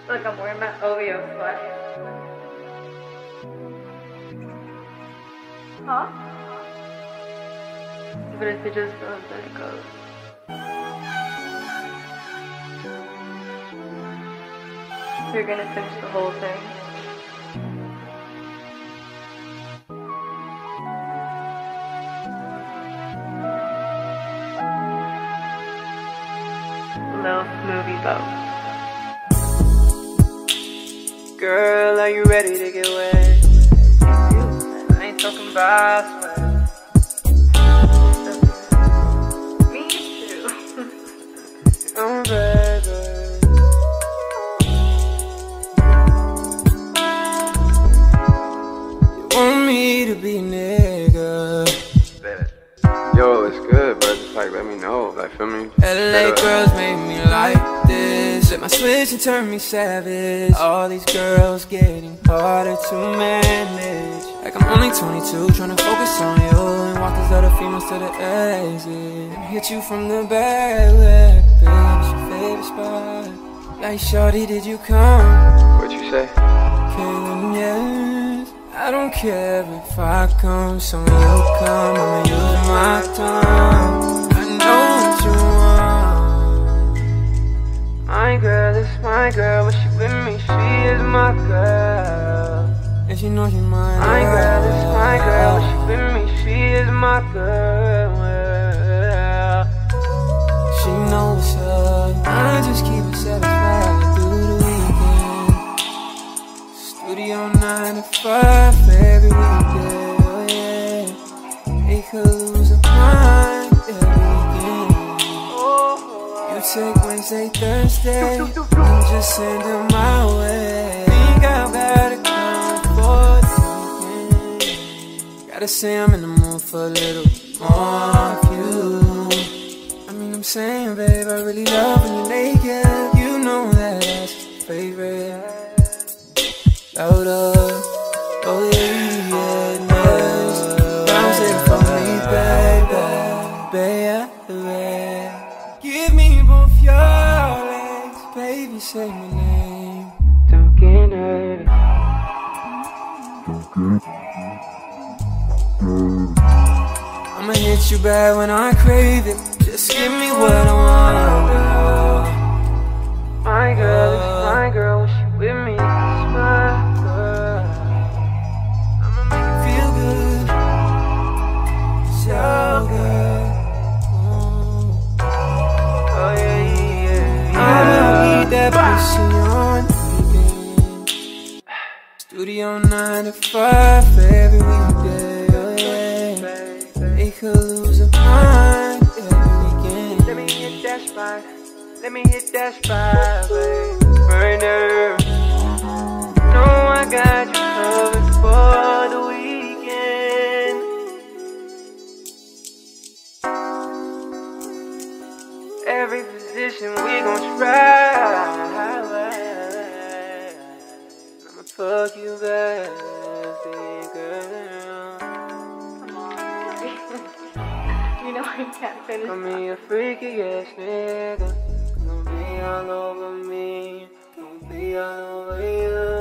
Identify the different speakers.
Speaker 1: Look, I'm wearing my OVO sweat. Huh? But if it just goes, then it goes. You're gonna finish the whole thing. Little smoothie boat.
Speaker 2: Girl, are you ready to get wet? I ain't talking about sweat.
Speaker 1: Me too.
Speaker 2: Oh, baby. You want me to be a nigga?
Speaker 3: Yo, it's good, but just like let me know, like feel me?
Speaker 2: LA girls make me like this. Flip my switch and turn me savage. All these girls getting harder to manage. Like I'm only 22, trying to focus on you and walk these other females to the exit. And hit you from the back, baby, it's your favorite spot. Like shorty, did you come?
Speaker 3: What you say?
Speaker 2: Kalin, yes. I don't care if I come, so when you come, I'ma use my tongue. I know what you want. My girl is my girl, when she with me, she is my girl. And she knows she's my girl. My girl is my girl, when she with me, she is my girl. She knows what's up, I just keep her satisfied through the weekend. Studio 9 to 5 for every weekend, oh yeah. They could lose a mind every weekend. You take Wednesday, Thursday, and just send them my way. Think I better come for the weekend. Gotta say I'm in the mood for a little more of you. I mean I'm saying, babe, I really love when you're naked. You know that that's your favorite. Louder, oh yeah, nice. Bounce it for me, baby, baby. Give me both your legs, baby, say my name. Don't get nervous. I'ma hit you bad when I crave it. Just give me what I want, girl. My girl is my girl, when she with me, it's my girl. I'ma make it feel good, so good. Oh yeah, yeah. I'ma eat that pussy on weekend. Studio 9 to 5 for every weekday, oh yeah. They could lose a mind every weekend. Let me hit that spot, let me hit that spot, babe. Burner, no, I got you covered for the weekend. Every position we gon' try. I'ma fuck you back, girl.
Speaker 1: Come on. You know I can't finish.
Speaker 2: I'm a freaky ass nigga. Gonna be all over me. Gonna be all over you.